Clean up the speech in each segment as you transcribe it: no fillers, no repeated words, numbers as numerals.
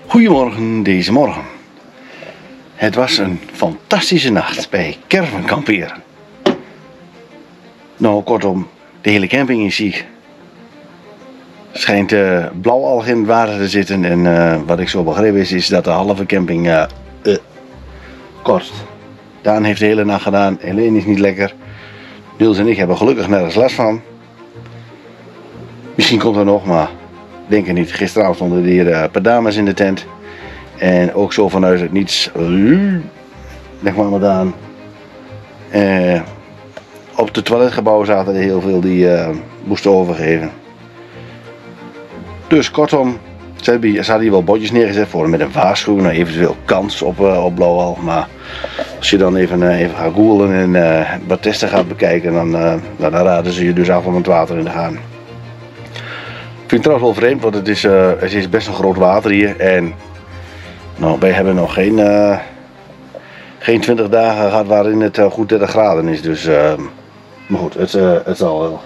Goedemorgen deze morgen. Het was een fantastische nacht bij Caravan kamperen. Nou, kortom, de hele camping is ziek. Schijnt blauwalg in het water te zitten en wat ik zo begrepen is dat de halve camping kost. Daan heeft de hele nacht gedaan, Helene is niet lekker. Niels en ik hebben gelukkig nergens last van. Misschien komt er nog, maar denk er niet. Gisteravond stonden er hier een paar dames in de tent. En ook zo vanuit het niets. Leg maar Daan. Op het toiletgebouw zaten er heel veel die moesten overgeven. Dus kortom, ze hadden hier wel bordjes neergezet voor met een waarschuwing, eventueel kans op blauwalg. Maar als je dan even gaat googlen en wat testen gaat bekijken, dan raden ze je dus af om het water in te gaan. Ik vind het trouwens wel vreemd, want het is best een groot water hier. En nou, wij hebben nog geen 20 dagen gehad waarin het goed 30 graden is. Dus, maar goed, het zal wel.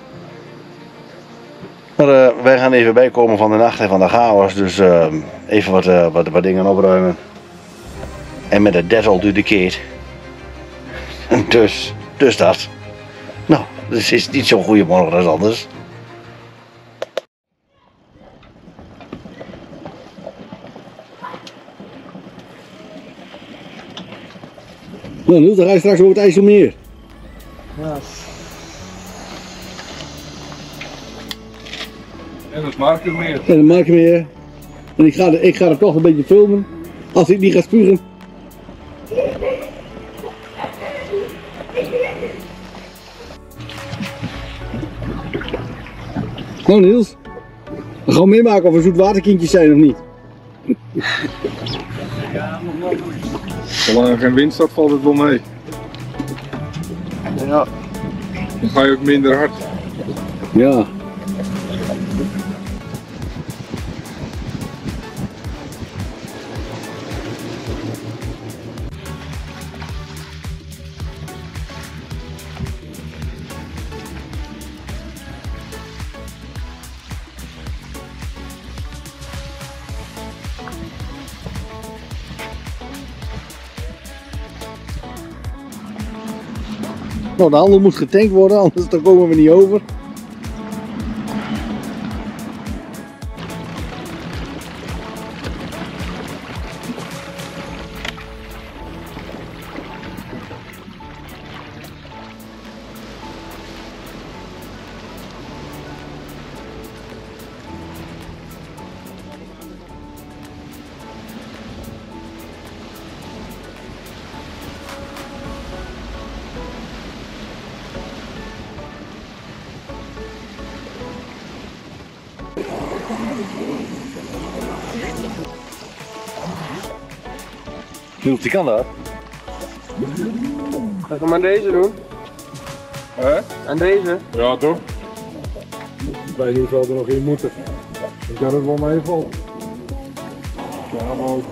Maar wij gaan even bijkomen van de nacht en van de chaos. Dus even wat dingen opruimen. En met de Dettol dupliceert. Dus dat. Nou, het is niet zo'n goede morgen als anders. Nou Niels, dan ga je straks over het IJsselmeer. Ja. En het Markermeer. En het Markermeer. En ik ga er toch een beetje filmen. Als ik niet ga spugen. Nou Niels. We gaan meemaken of er zoetwaterkindjes zijn of niet. Ja, nog wel goed. Zolang er geen wind staat, valt het wel mee. Ja. Dan ga je ook minder hard. Ja. Nou, de handel moet getankt worden, anders dan komen we niet over. Niels, die kan dat. Ga ik hem aan deze doen? Hè? Aan deze? Ja, toch? Wij niet wel er nog in moeten. Ik kan het wel meevallen. Ja, maar ook.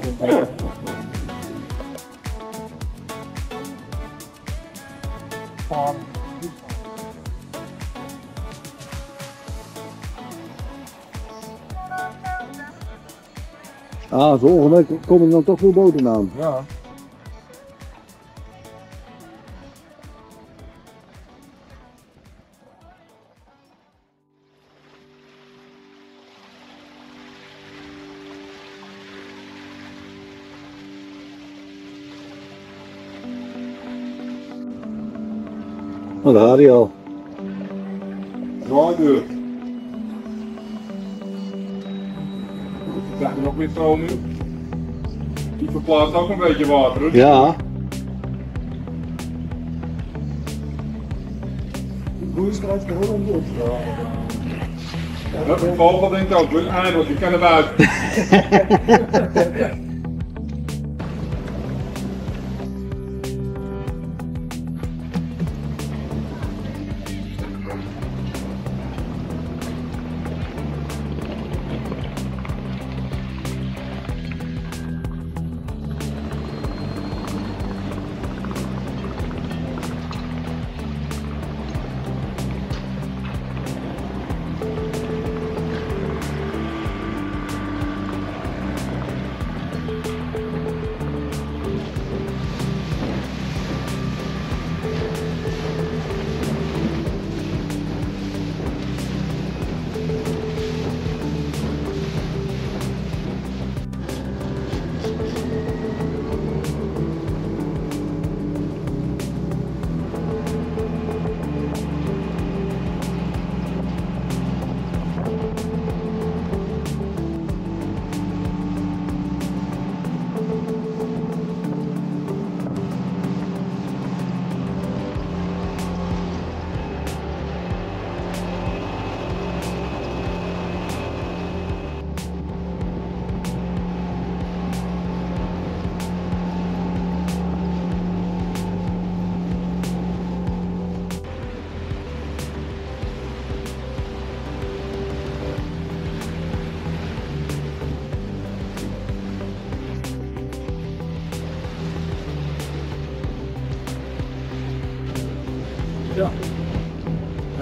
Ah, volgende week komen dan toch veel boten aan. Ja. Oh, daar gaat hij al. Zwaaideur. Krijg je nog weer stroom nu? Die verplaatst ook een beetje water. Hè? Ja. Hoe is het eruit gehoord? Ja. Dat vogel denkt ook, eindelijk, je kan eruit.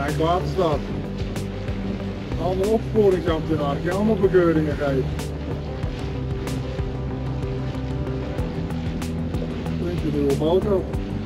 Rijkswaterstaat. Allemaal opsporingsambtenaren, die allemaal bekeuringen geven. Denk je nieuwe motor?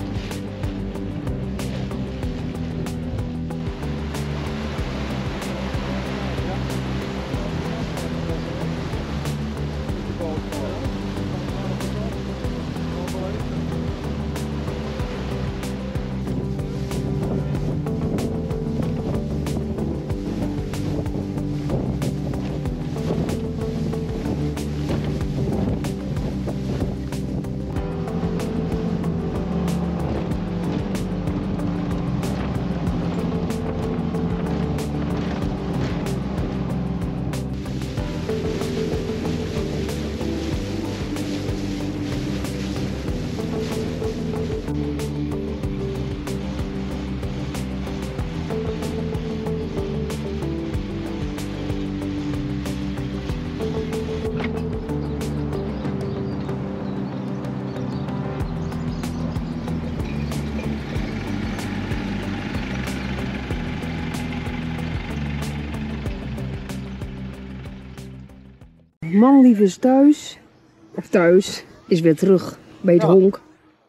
Manlief is thuis, of thuis, is weer terug bij het honk.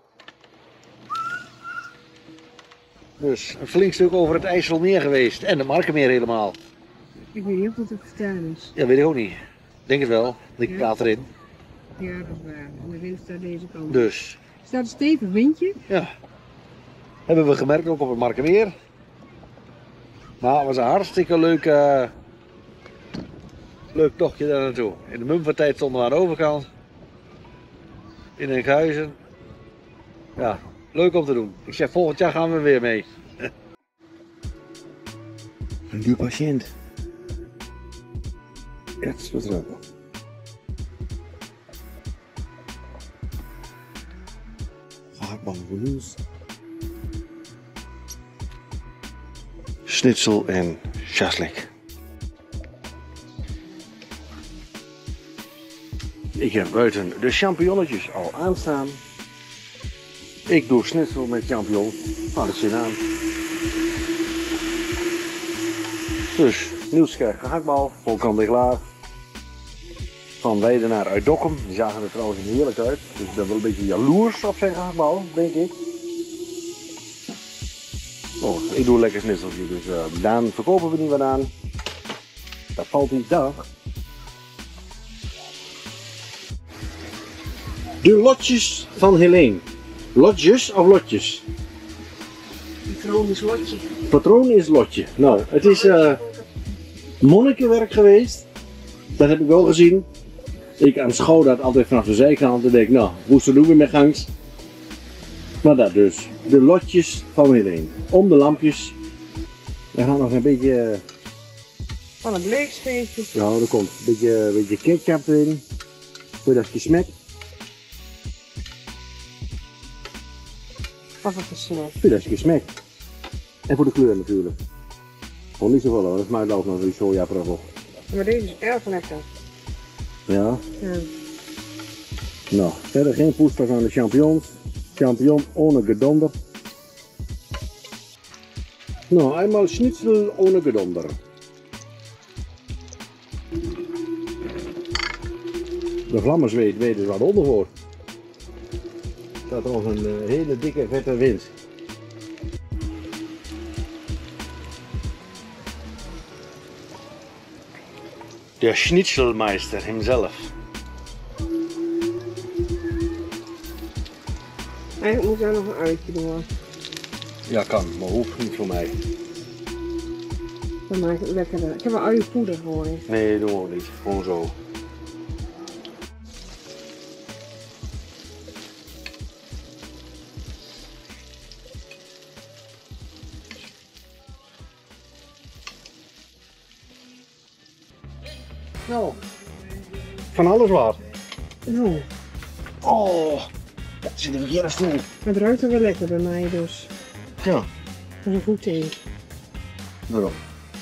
Dus een flink stuk over het IJsselmeer geweest en de Markenmeer helemaal. Ik weet niet of dat te verstaan is. Ja, weet ik ook niet. Denk het wel, ik praat erin. Ja, dat is waar. En de wind staat deze kant. Dus. Er staat een stevig windje. Ja. Hebben we gemerkt ook op het Markenmeer. Maar het was een hartstikke leuk tochtje daar naartoe. In de Mumvertijd stonden we aan de overkant. In Enkhuizen. Ja, leuk om te doen. Ik zeg, volgend jaar gaan we weer mee. Een nieuw patiënt. Ja, dat is wat leuk. Gehaktbal voor nieuws. Schnitzel en shashlik. Ik heb buiten de champignonnetjes al aanstaan. Ik doe schnitzel met champignons. Nou, dat zit aan. Dus, nieuwskerk gehaktbal, volkant klaar. Van Weidenaar uit Dokkum. Die zagen er trouwens heerlijk uit. Dus ik ben wel een beetje jaloers op zijn gehaktbal, denk ik. Oh, ik doe een lekker schnitzeltje, dus Daan verkopen we niet wat aan. Dat valt niet daar. De lotjes van Helene. Lotjes of lotjes? Patroon is lotje. Patroon is lotje. Nou, het is monnikenwerk geweest. Dat heb ik wel gezien. Ik aanschouw dat altijd vanaf de zijkant en denk, nou, hoe ze doen we met gangs. Maar dat dus. De lotjes van Helene. Om de lampjes. We gaan nog een beetje... Van het leegsteentje. Ja, er komt een beetje ketchup erin. Voordat je smaakt. Wat een gesneld. Voordat je smaakt. En voor de kleur natuurlijk. Gewoon niet zoveel hoor, dat smaakt ook nog die sojaproppel. Maar deze is erg lekker. Ja. Ja. Nou, verder geen poespas aan de champignons. Champignon ohne gedonder. Nou, eenmaal schnitzel ohne gedonder. De vlammers weten wat onder voor. Er staat nog een hele dikke vette wind. De Schnitzelmeister hemzelf. Eigenlijk moet daar nog een uitje doen. Ja, kan, maar hoeft niet voor mij. Dan maakt het lekkerder. Ik heb een uienpoeder gewoon. Nee, doen we ook niet. Gewoon zo. Nou, van alles wat. Oh, Oh, dat zit in de verkeerde stoel. het ruikt er wel lekker bij mij dus. Ja, Dat is een goed thee. daarom.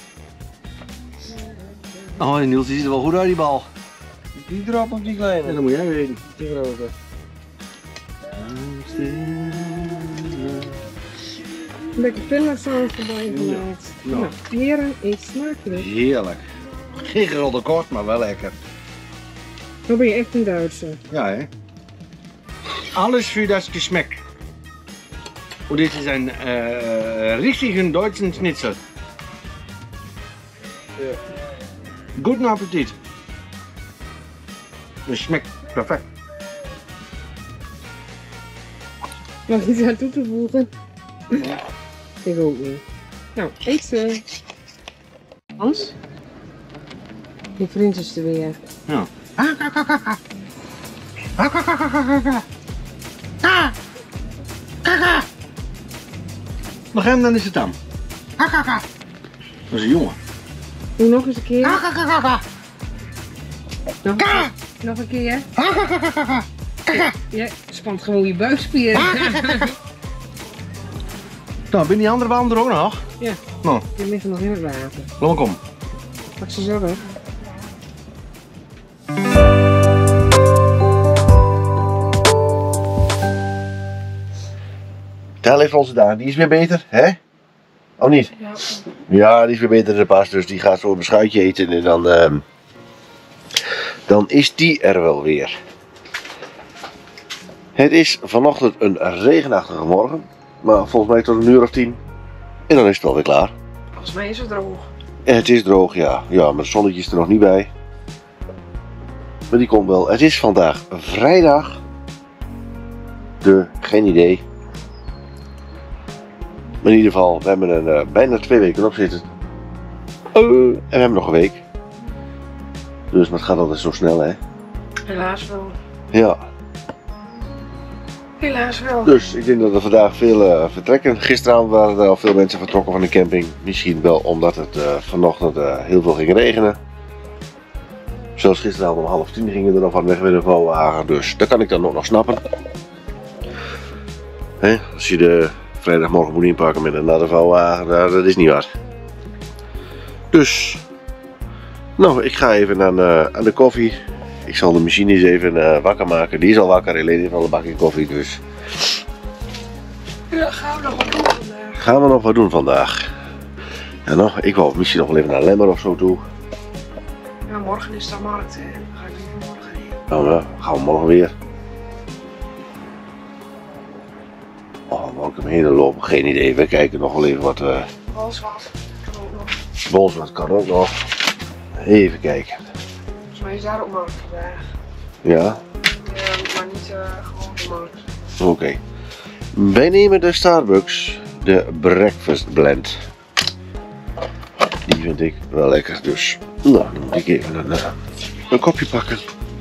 Oh, Niels, die ziet er wel goed uit, die bal. Die drop op die kleine. En dan moet jij weten. Die grote. Lekker pindasaus erbij gemaakt. Ja. Nou, heren, eet smakelijk. Heerlijk. Geen gerolde kort, maar wel lekker. Dan ben je echt een Duitser. Ja, hè? Alles für das Geschmack. Und dit is een richtigen deutschen Schnitzel. Guten Appetit. Het schmeckt perfect. Mag je iets aan toe te voegen? Ik ook niet. Nou, eet ze. Hans? Je vriend is er weer. Ja. Nog hem, dan is het dan. Dat is een jongen. Doe nog eens een keer. Nog een keer. Ja, spant gewoon je buikspieren. Nou, ben die andere banden er ook nog? Ja. Nou, Die liggen nog in het water. laat maar komen. Pak ze zo weg. Daar heeft onze Daan, die is weer beter, hè? Of niet? Ja. Ja, die is weer beter dan de pas, dus die gaat zo een beschuitje eten en dan is die er wel weer. Het is vanochtend een regenachtige morgen, maar volgens mij tot 10:00 en dan is het wel weer klaar. Volgens mij is het droog. En het is droog, ja. Ja, maar het zonnetje is er nog niet bij. Maar die komt wel. Het is vandaag vrijdag. Geen idee. Maar in ieder geval, we hebben er bijna 2 weken op zitten. En we hebben nog een week. Dus maar het gaat altijd zo snel, hè? Helaas wel. Ja. Helaas wel. Dus ik denk dat er vandaag veel vertrekken. Gisteravond waren er al veel mensen vertrokken van de camping. Misschien wel omdat het vanochtend heel veel ging regenen. Zelfs gisteravond om 9:30 gingen er nog van weg met een vouwwagen. Dus dat kan ik dan ook nog snappen. Hè? Als je de vrijdagmorgen moet inpakken met een natte vouwwagen, dat is niet waar. Dus, nou, ik ga even aan de koffie. Ik zal de machine eens even wakker maken. Die is al wakker, alleen heeft al een bakje koffie, dus. Ja, gaan we nog wat doen vandaag? Gaan we nog wat doen vandaag? Ja, nou, ik wou misschien nog wel even naar Lemmer of zo toe. Ja, morgen is de markt, hè. Dan ga ik even morgen heen. Nou, ja, gaan we morgen weer. Oh, waar ik hem heen lopen, geen idee. We kijken nog wel even wat. Balswat. Kan ook nog. Bolsward kan ook nog. Even kijken. Volgens mij is daar ook markt vandaag. Ja, Ja, maar niet gewoon de markt. oké. Wij nemen de Starbucks, de Breakfast Blend. Die vind ik wel lekker, dus. Nou, dan moet ik even een kopje pakken.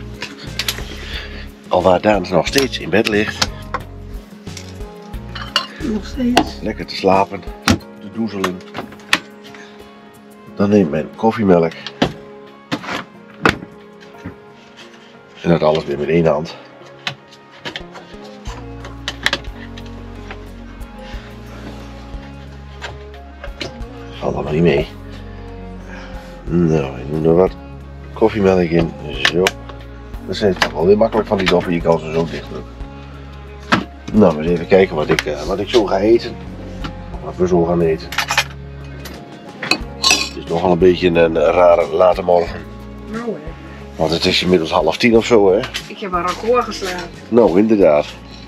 Alwaar Daan nog steeds in bed ligt. Nog steeds. Lekker te slapen, te doezelen. Dan neem ik mijn koffiemelk. En dat alles weer met 1 hand. Valt allemaal niet mee. Nou, ik doe er wat koffiemelk in. Zo. Dat is toch wel weer makkelijk van die doppen. Je kan ze zo dicht drukken. Nou, eens even kijken wat ik zo ga eten. Wat we zo gaan eten. Het is nogal een beetje een rare late morgen. Nou hè. Want het is inmiddels 9:30 of zo, hè? Ik heb een record geslagen. Nou, inderdaad.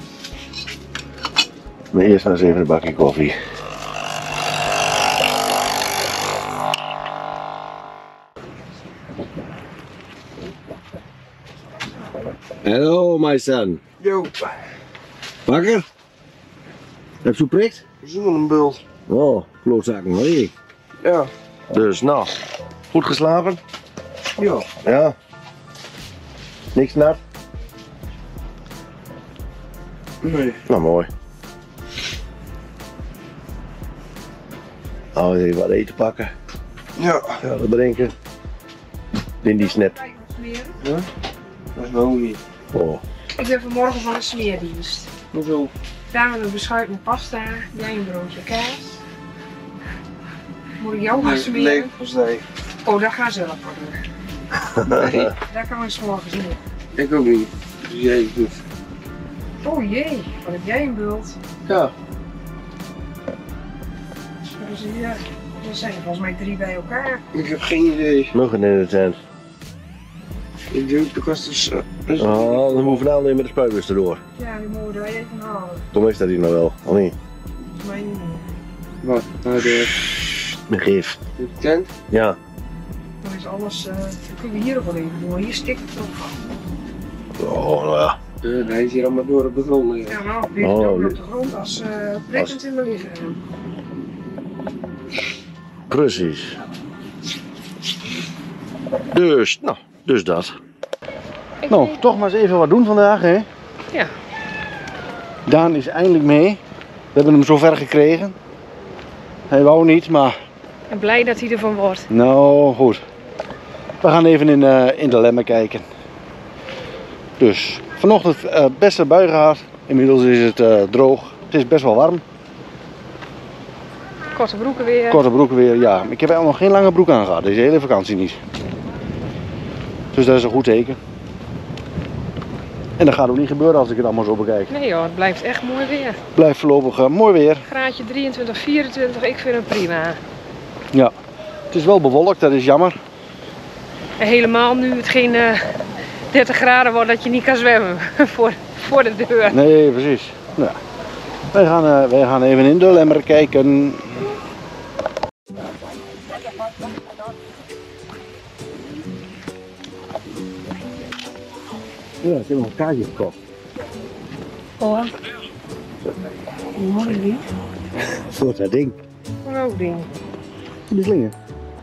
Maar eerst maar eens even een bakje koffie. Hallo, my son. Yo, Wakker? Heb je prikt? zo'n een bult. Oh, klootzakken, hoor je. Ja. Dus, nou, goed geslapen? Ja. Ja. Niks nat? Nee. Nou, mooi. Nou, even wat eten pakken. Ja. Ja, wat drinken. Windy snap. Ja? Dat is nou niet. Oh. Ik ben vanmorgen van de smeerdienst. Hoezo? Daar met een beschuit met pasta, jij een broodje kaas. Moet ik jou gaan smeren? Nee, volgens mij. Oh, dat gaat zelf worden. Nee, Daar kan ik 's morgens niet. ik ook niet. Dus jij doet. Oh jee, wat heb jij een bult? Ja. Dus ja, er zijn er volgens mij 3 bij elkaar. Ik heb geen idee. Muggen in de tent. Ik denk de kost dus... Oh, dan moeten we nou alleen met de spuitbus erdoor. Ja, die mogen er even halen. Tom is dat hier nog wel, of niet? Volgens mij niet meer. Wat? Nou, Met gif. de tent? Ja. Dan is alles, dan kunnen we hier ook wel even doen. Hier stikt het op. Oh, nou ja. Hij is hier allemaal door op de grond liggen. Ja, nou, weer Oh, op de grond als prikkend in mijn lichaam. Precies. Dus dat. Nou, toch maar eens even wat doen vandaag, hè? Ja. Daan is eindelijk mee. We hebben hem zover gekregen. Hij wou niet, maar En blij dat hij ervan wordt. nou goed. We gaan even in de lemmen kijken. Dus vanochtend beste bui gehad. Inmiddels is het droog. Het is best wel warm. Korte broeken weer. Korte broeken weer, ja. Ik heb eigenlijk nog geen lange broek aan gehad. Deze hele vakantie niet. Dus dat is een goed teken. En dat gaat ook niet gebeuren als ik het allemaal zo bekijk. Nee hoor, het blijft echt mooi weer. Blijft voorlopig mooi weer. Graadje 23, 24, ik vind hem prima. Ja. Het is wel bewolkt, dat is jammer. En helemaal nu het geen 30 graden wordt dat je niet kan zwemmen voor de deur. Nee, precies. Nou, wij gaan even in de lemmer kijken. Ja, ik heb nog een kaartje gekocht. Oh, mooi niet. Voor dat ding. Oh ding. Die slingen.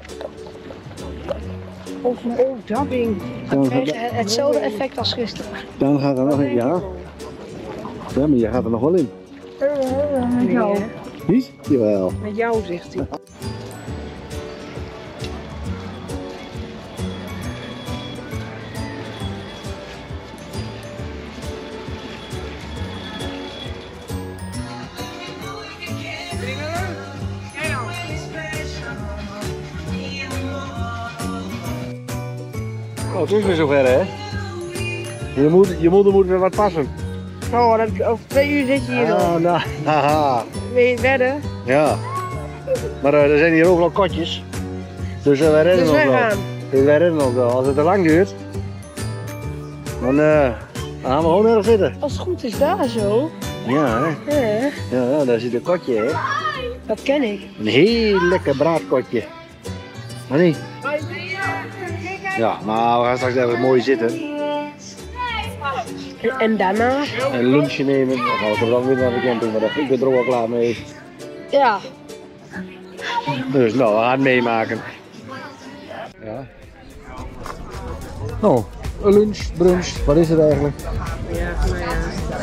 Oh, dat ding. Hetzelfde effect als gisteren. Dan gaat er nog in, ja. Ja, maar je gaat er nog wel in. Met jou. hè? Niet? Jawel. Met jou, zegt hij. Oh, het is weer zover, hè? Je moeder moet weer wat passen. Oh, over 2 uur zit je hier nog. Ah, nou, haha. Wil je wedden? Ja. Maar er zijn hier overal kotjes. Dus wij redden Dus ons wij wel. gaan. Dus wij redden ons wel. Als het te lang duurt, dan gaan we gewoon ergens zitten. Als het goed is daar zo. Ja, hè? Ja, daar zit een kotje, hè? Dat ken ik. Een heel lekker braadkotje. Maar niet? Ja, maar we gaan straks ergens mooi zitten. En daarna? En lunchje nemen. Dan gaan we dan weer naar de camping, maar ik ben er ook wel klaar mee. Ja. Dus nou, we gaan het meemaken. Ja. Nou, een lunch, brunch, wat is het eigenlijk? Ja, maar ja.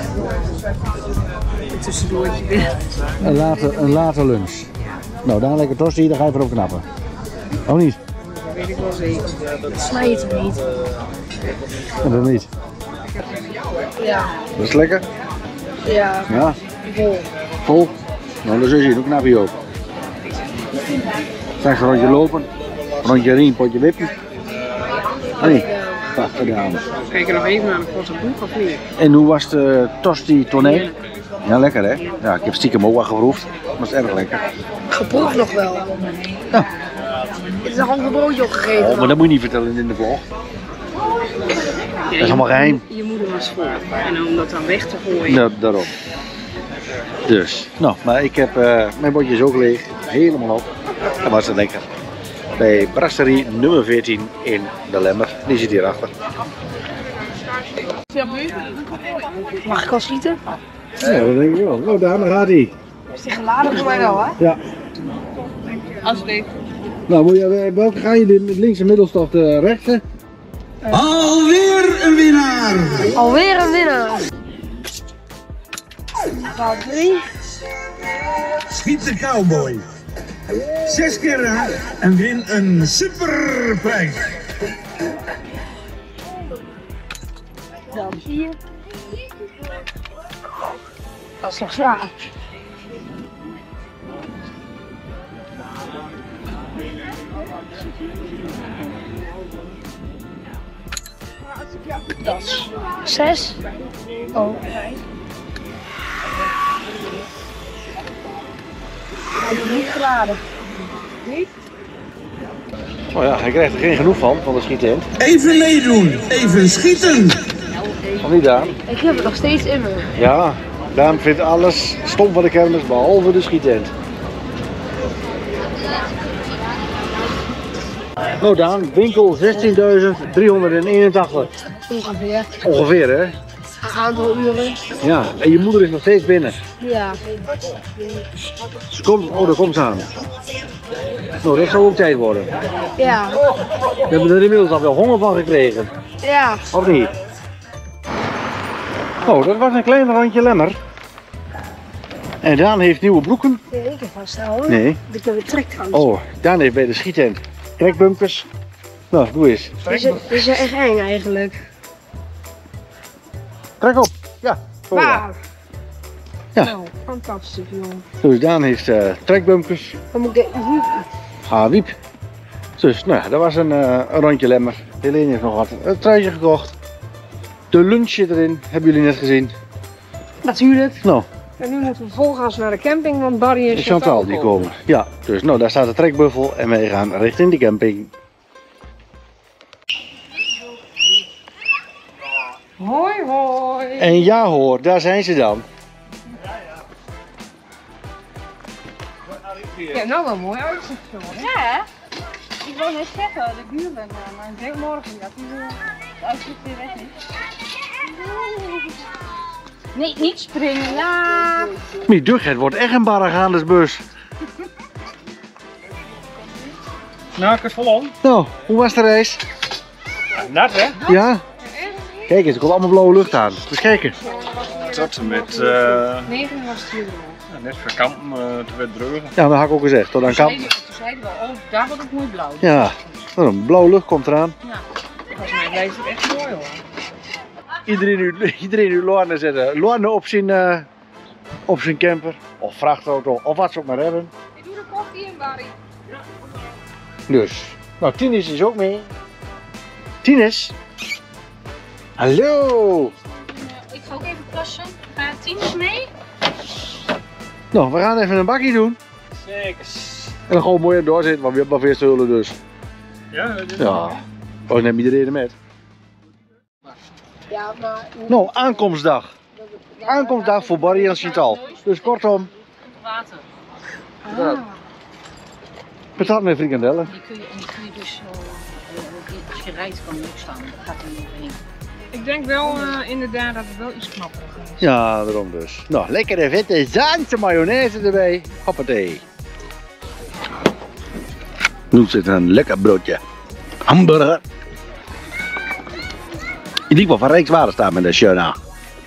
Een tussendoortje weer. Een late lunch. Nou, daar lekker tosti, daar ga je voor op knappen. Of niet? Dat weet ik wel zeker. Snijdt het niet. En dan niet. Ja. Dat is lekker? Ja. Ja. Vol. Vol? Nou, dan zul je zien, hoe knap je ook. Straks een rondje lopen, een rondje rien, potje wippen. Ah nee, ja, gedaan. Kijk er nog even naar de korte broek of niet? En hoe was de tosti toneel? Ja, lekker hè? Ja, ik heb stiekem ook wel geproefd. Dat is erg lekker. Geproefd nog wel. Ja. Het is een halve broodje opgegeten. Oh, maar dat moet je niet vertellen in de vlog. Ja, Dat is allemaal geheim. Je moeder was vol. En om dat dan weg te gooien. Ja, daarom. Dus, nou, maar ik heb mijn bordjes ook leeg. Helemaal op. Dat was het lekker. Bij brasserie nummer 14 in de Lemmer. Die zit hierachter. Mag ik al schieten? Ja, dat denk ik wel. Nou, daar gaat hij. Is die geladen voor mij wel, hè? Ja. Alsjeblieft. Nou, moet je, welke ga je? De linkse middelste of de rechtse? Alweer een winnaar! Alweer een winnaar. Nou, 3. Schiet de cowboy. 6 keer raak en win een superprijs. Dan 4. Dat is nog zwaar. Dat is 6. Oh, 5. Hij is niet geladen. Niet? Oh ja, hij krijgt er geen genoeg van de schiettent. Even meedoen, even schieten. Of niet, Daan? Ik heb het nog steeds in me. Ja, Daan vindt alles stom van de kermis, behalve de schiettent. Nou Daan, winkel 16.381. Ongeveer. Ongeveer, hè? Een aantal uren. Ja, en je moeder is nog steeds binnen. Ja. Ze komt, oh, daar komt ze aan. Nou, dat zou ook tijd worden. Ja. We hebben er inmiddels al wel honger van gekregen. Ja. Of niet? Oh, dat was een klein randje lemmer. En Daan heeft nieuwe broeken. Kun je één keer vasthouden? Nee. Ik heb weer trektrans. Oh, Daan heeft bij de schiettent trekbumpers. Nou, doe eens. Dit is echt eng eigenlijk. Trek op. Ja. Zo, ja. Wauw. Ja. Nou, fantastisch jongen. Dus Daan heeft trekbumpers. Dan moet ik Wiep. Dus, nou ja, dat was een rondje lemmer. Helene heeft nog wat een truitje gekocht. De lunch zit erin, hebben jullie net gezien. natuurlijk. Nou, En nu moeten we volgas naar de camping, want Barry en de Chantal die komen. Ja, dus nou, daar staat de trekbuffel en wij gaan richting de camping. Hoi hoi. En ja hoor, daar zijn ze dan. Ja, nou wel mooi uitzicht zo. Ja, hè? Ik wou net zeggen, de buurman, maar ik denk morgen dat hij de uitzicht weer weg is. Nee, niet springen, ja. Die dug, het wordt echt een barragaandesbus. Nou, ik is vol. Nou, hoe was de reis? Nat, hè? Ja? Kijk eens, er komt allemaal blauwe lucht aan. Dus kijken. Tot en met 9 was het hier. net verkampen, te werd dreugen. Ja, dat had ik ook gezegd. Tot aan Toen kamp. zeiden we, oh, daar wordt het mooi blauw. Ja, nou, een blauwe lucht komt eraan. Volgens mij blijft het echt mooi hoor. Iedereen nu Loarne zetten. Loarne op zijn camper. Of vrachtauto, of wat ze ook maar hebben. Ik doe de koffie in, Barry. Dus, nou, Tines is ook mee. Tines? Hallo! Ik ga ook even plassen. Gaat Tines mee? Nou, we gaan even een bakje doen. Zeker. En dan gewoon mooi aan doorzitten, want we hebben nog weer zullen dus. Ja, dat is Ja. Oh, neem iedereen er met. Ja, maar... Nou, aankomstdag. Aankomstdag voor Barry en Chantal. Dus kortom, Water. patat met frikandellen. Die kun je dus zo, als je rijdt kan ook staan. Dat gaat er niet overheen. Ik denk wel inderdaad dat het wel iets knappiger is. Ja, daarom dus. Nou, lekkere vette Zaanse mayonaise erbij. Hoppatee. Nu zit een lekker broodje. Hamburger. In ieder geval van Rijkswaterstaat staan met de Sjona.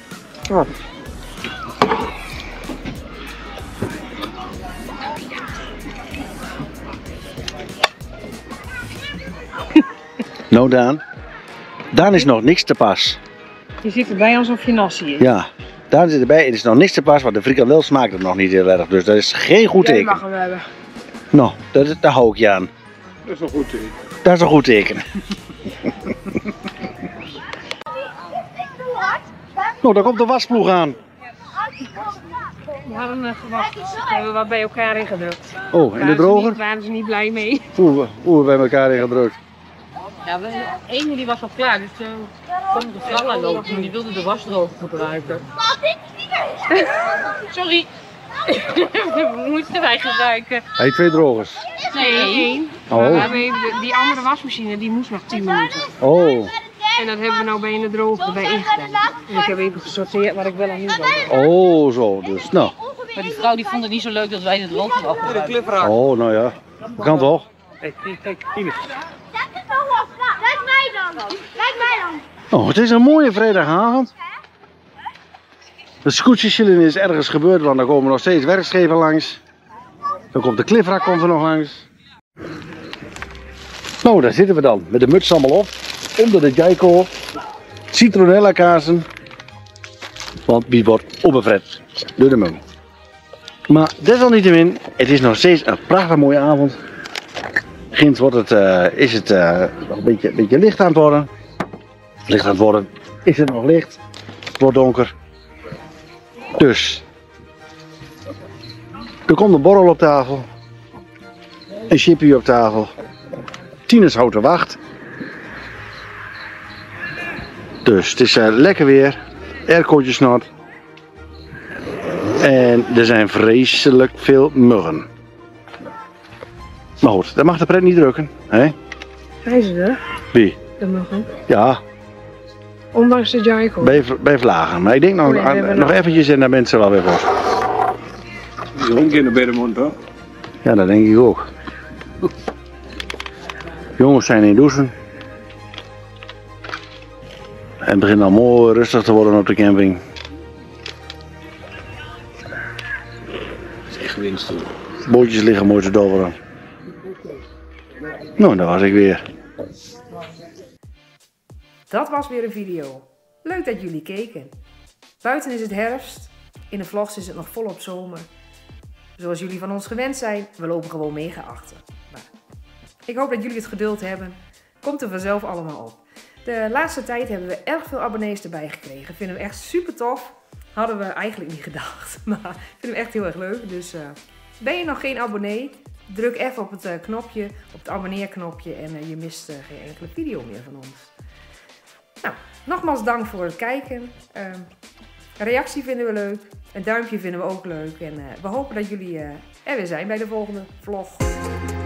Nou Daan. Daan is nog niks te pas. Je zit erbij alsof je nasi is. Ja, Daan zit erbij. Het is nog niks te pas, want de frikandel smaakt er nog niet heel erg. Dus dat is geen goed Jij teken. mag hem hebben. Nou, daar hou ik je aan. Dat is een goed teken. Dat is een goed teken. Nou, daar komt de wasploeg aan. We hadden gewacht. We hebben wat bij elkaar ingedrukt. Oh, en de droger? Daar waren ze niet blij mee. Oeh, bij elkaar in gedrukt. Ja, de ene die was al klaar, dus kon de vrouw aan lopen, maar die wilde de wasdroger gebruiken. Sorry. Moesten wij gebruiken. Hij heeft 2 drogers. Nee, Eén. Oh. Maar we hebben die andere wasmachine die moest nog 10 minuten. Oh, En dat hebben we nou bij in de droger erbij ingedaan. En ik heb even gesorteerd wat ik wel en niet wil. oh zo dus. Nou, maar die vrouw die vond het niet zo leuk dat wij de droger wel gebruiken. oh nou ja. Dat kan toch? Kijk, Tines. Lijkt mij dan. Oh, het is een mooie vrijdagavond. De scootjeschillen is ergens gebeurd, want er komen nog steeds werkschepen langs. Dan komt de cliffrak komt er nog langs. Nou, daar zitten we dan, met de muts allemaal op. Onder de Jayco. Citronella kazen. Want die wordt opbevret door de mum. Maar desalniettemin, het is nog steeds een prachtig mooie avond. Ginds wordt het, is het nog een beetje licht aan het worden. Licht aan het worden. Is het nog licht? Het wordt donker. Dus Er komt een borrel op tafel. Een chippy op tafel. Tinus houdt de wacht. Dus het is lekker weer. Aircootje snot. En er zijn vreselijk veel muggen. Maar goed, dat mag de pret niet drukken. Hè? Hij is er. Wie? De muggen. Ja, Ondanks de Jaico. bij vlagen. Maar ik denk nog, Nee, we hebben nog nog- eventjes en dan bent ze wel weer voor. Die hond in de beddenmond hoor. Ja, dat denk ik ook. Jongens zijn in douchen. En het begint al mooi rustig te worden op de camping. Dat is echt winst hoor. Bootjes liggen mooi te dobberen. Nou, daar was ik weer. Dat was weer een video. Leuk dat jullie keken. Buiten is het herfst. In de vlogs is het nog volop zomer. Zoals jullie van ons gewend zijn, we lopen gewoon mega achter. Maar ik hoop dat jullie het geduld hebben. Komt er vanzelf allemaal op. De laatste tijd hebben we erg veel abonnees erbij gekregen. Vinden we echt super tof. Hadden we eigenlijk niet gedacht. Maar vinden we echt heel erg leuk. Dus ben je nog geen abonnee? Druk even op het knopje, op het abonneerknopje en je mist geen enkele video meer van ons. Nou, nogmaals dank voor het kijken. Een reactie vinden we leuk. Een duimpje vinden we ook leuk. En we hopen dat jullie er weer zijn bij de volgende vlog.